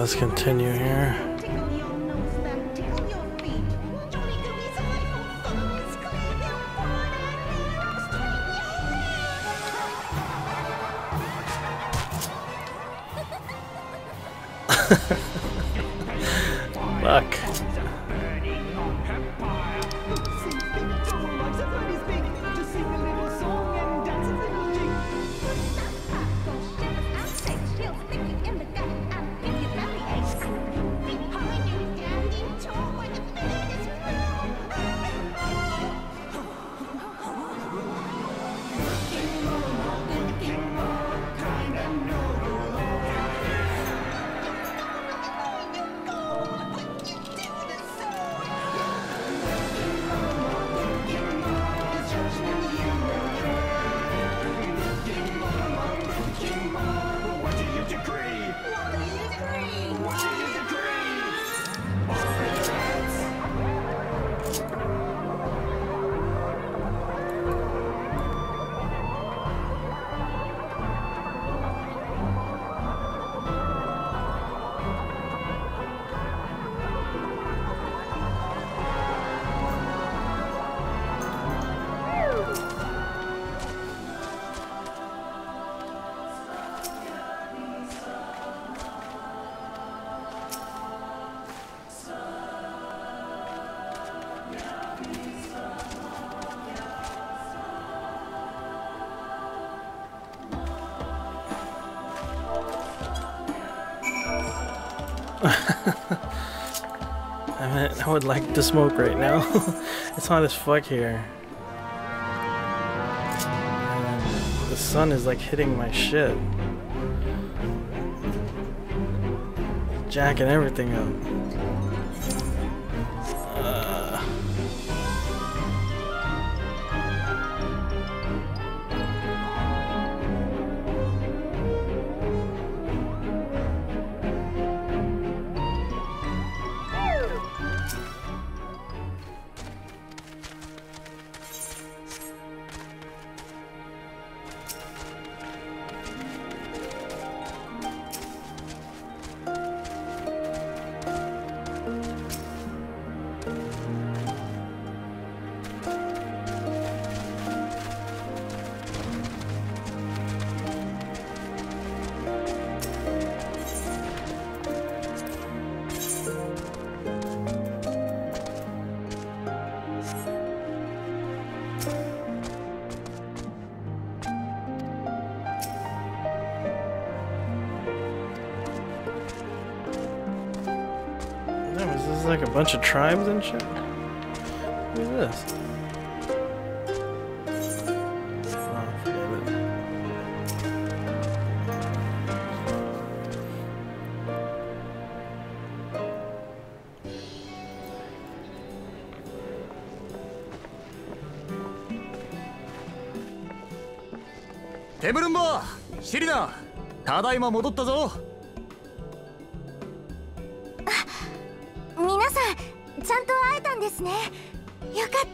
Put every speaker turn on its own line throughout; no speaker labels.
let's continue here. Fuck. I would like to smoke right now. It's hot as fuck here. And the sun is like hitting my shit. Jacking everything up. Is this like a bunch of tribes and shit? What is this? Oh, forget it.
テムルンバー、シリナ、ただいま戻ったぞ。
皆さん、ちゃんと会えたんですね。よかった。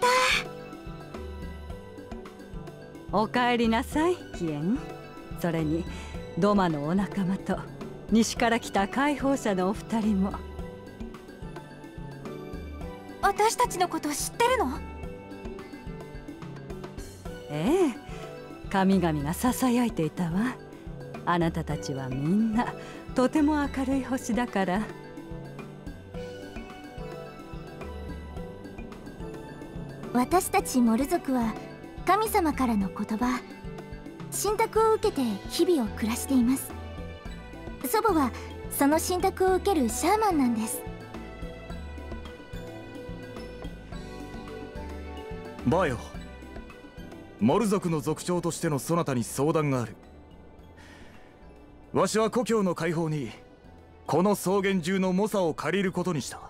おかえりなさい、キエン。それにドマのお仲間と西から来た解放者のお二人も。
私たちのこと知ってるの？
ええ、神々がささやいていたわ。あなたたちはみんなとても明るい星だから。
私たちモル族は神様からの言葉、信託を受けて日々を暮らしています。祖母はその信託を受けるシャーマンなんです。
バーよ、モル族の族長としてのそなたに相談がある。わしは故郷の解放にこの草原中の猛者を借りることにした。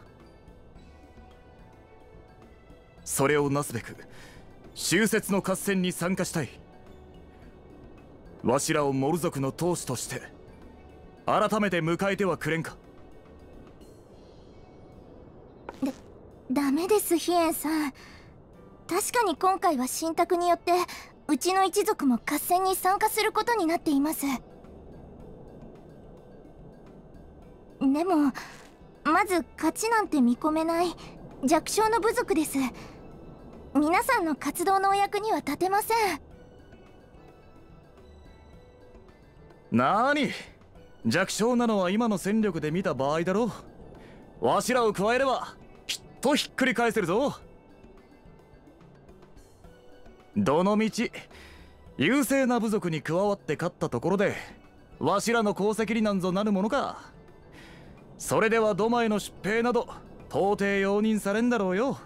それをなすべく終節の合戦に参加したい。わしらをモル族の当主として改めて迎えてはくれんか。
ダメです、ヒエンさん。確かに今回は信託によってうちの一族も合戦に参加することになっています。 でもまず勝ちなんて見込めない弱小の部族です。皆さんの活動のお役には立てません。
なーに、弱小なのは今の戦力で見た場合だろう。わしらを加えればきっとひっくり返せるぞ。どのみち優勢な部族に加わって勝ったところでわしらの功績になんぞなるものか。それではドマへの出兵など到底容認されんだろうよ。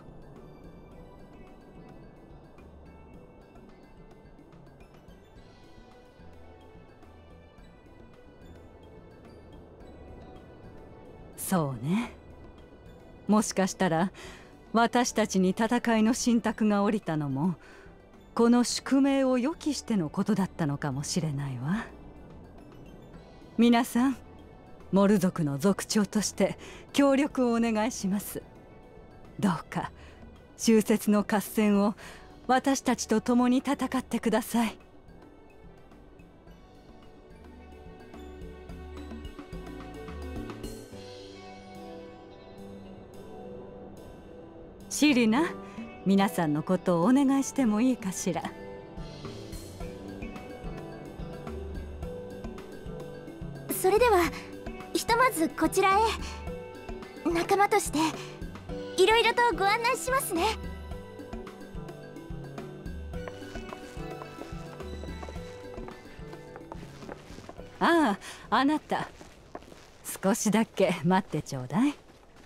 そうね。もしかしたら私たちに戦いの信託が下りたのもこの宿命を予期してのことだったのかもしれないわ。皆さん、モル族の族長として協力をお願いします。どうか終節の合戦を私たちと共に戦ってください。シリナ、皆さんのことをお願いしてもいいかしら。
それではひとまずこちらへ。仲間としていろいろとご案内しますね。
ああ、あなた少しだけ待ってちょうだい。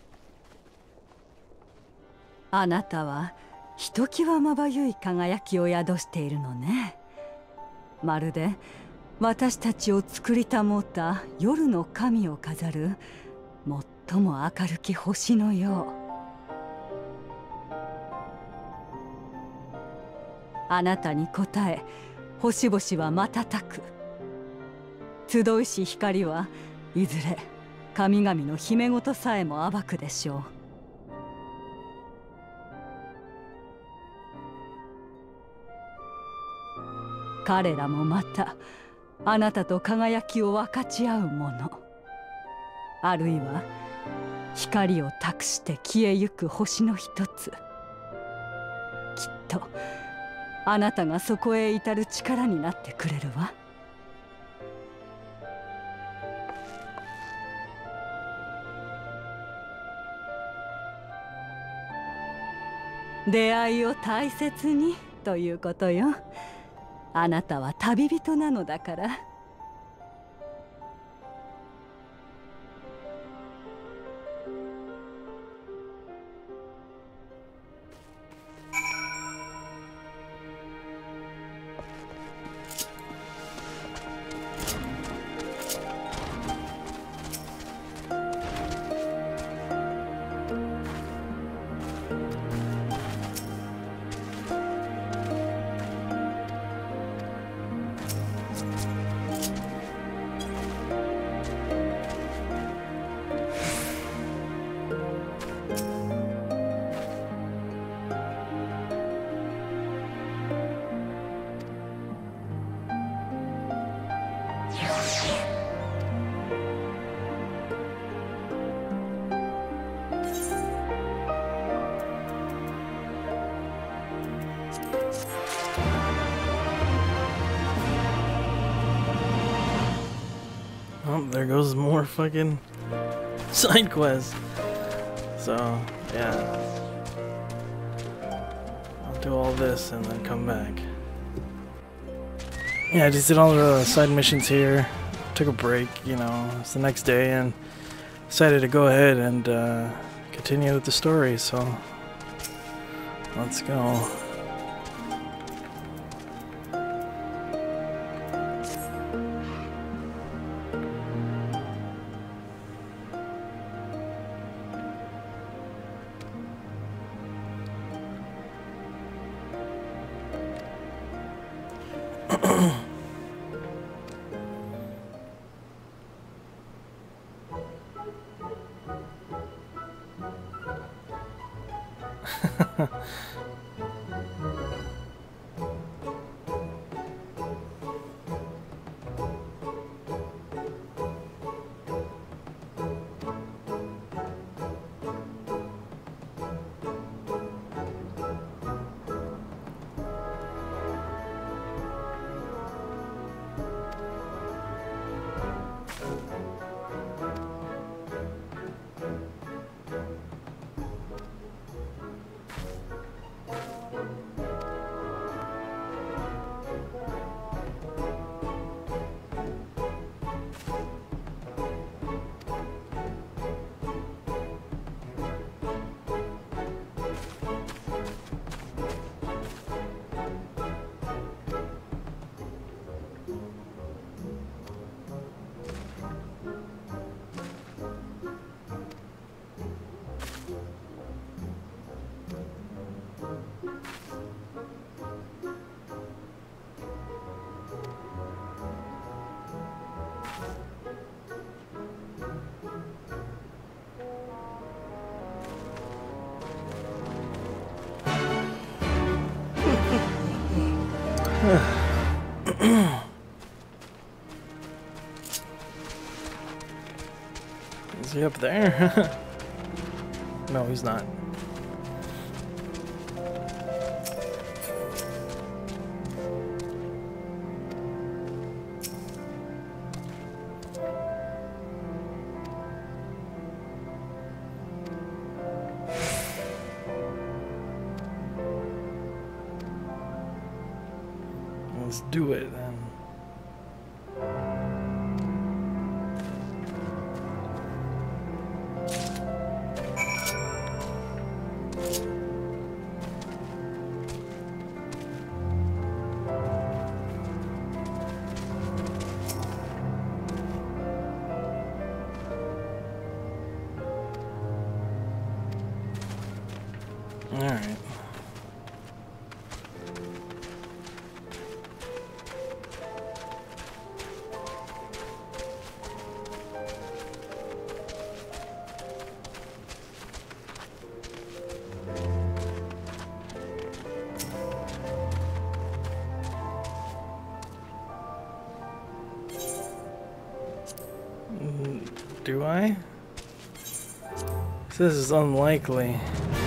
あなたはひときわまばゆい輝きを宿しているのね。まるで私たちを作りたもうた夜の神を飾る最も明るき星のよう。あなたに応え星々は瞬く。集いし光はいずれ神々の秘め事さえも暴くでしょう。彼らもまたあなたと輝きを分かち合うもの、あるいは光を託して消えゆく星の一つ。きっとあなたがそこへ至る力になってくれるわ。出会いを大切にということよ。あなたは旅人なのだから。
Oh, there goes more fucking side quests. So, yeah. I'll do all this and then come back. Yeah, I just did all the side missions here. Took a break, you know, it's the next day, and decided to go ahead and continue with the story, so let's go. Is he up there? No, he's not. Let's do it then. All right. Do I? This is unlikely.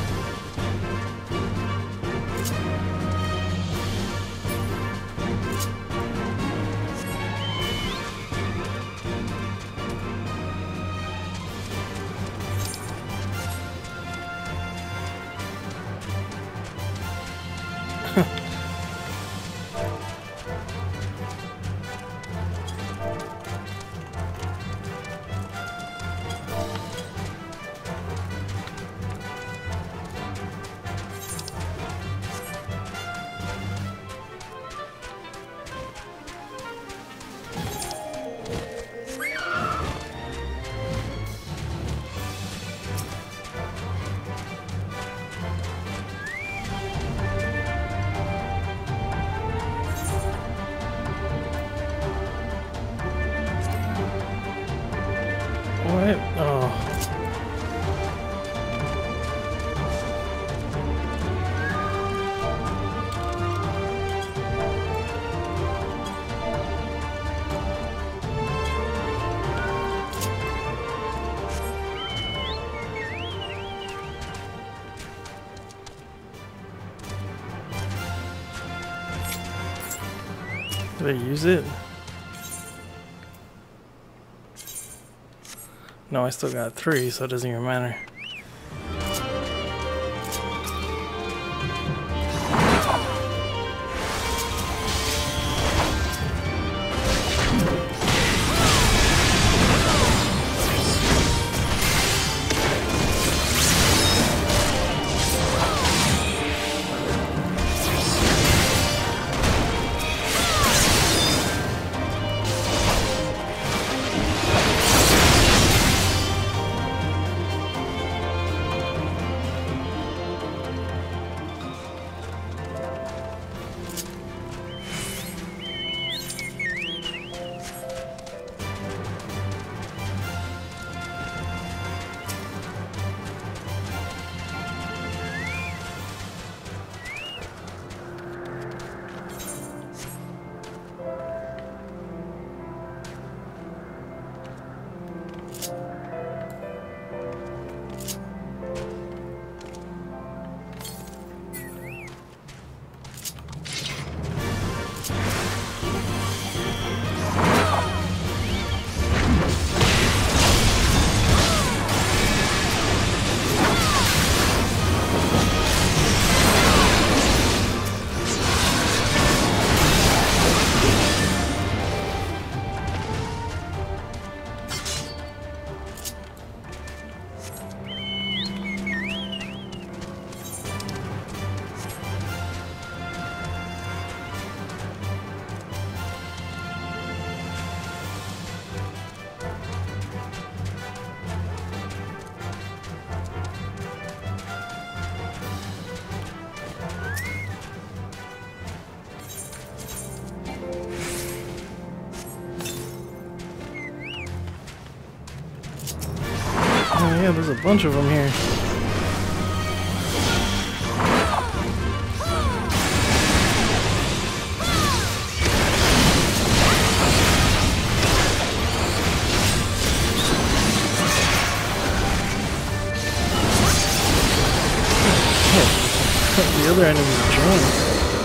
What? Oh. Did I use it? No, I still got 3, so it doesn't even matter. Oh yeah, there's a bunch of them here. the other enemies join.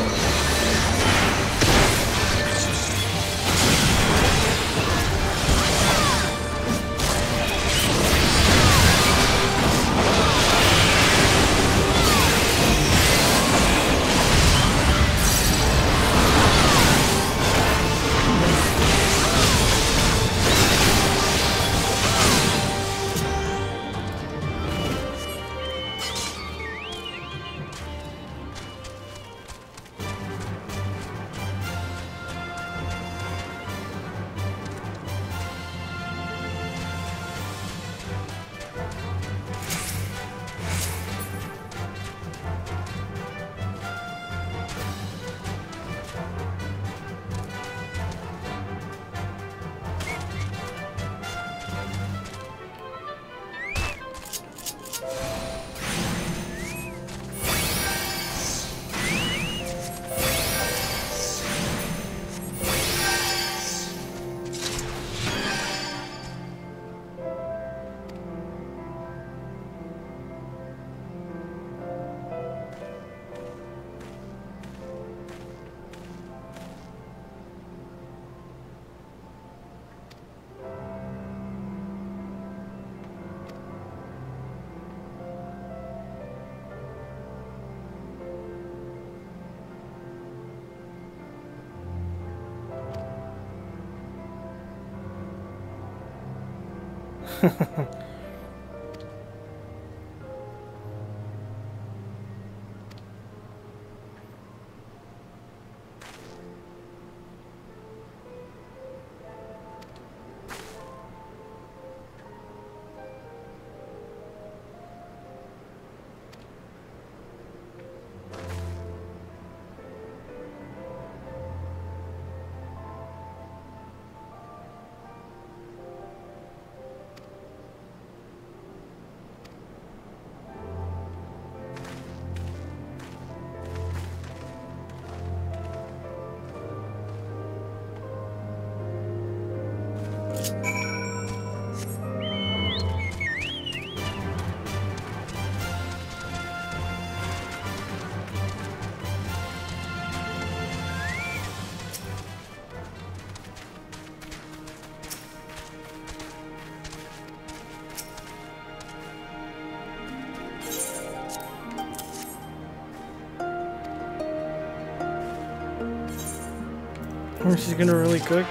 Or she's gonna really cook.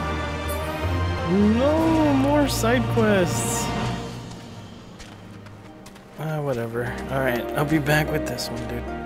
No more side quests. Whatever. Alright, I'll be back with this one, dude.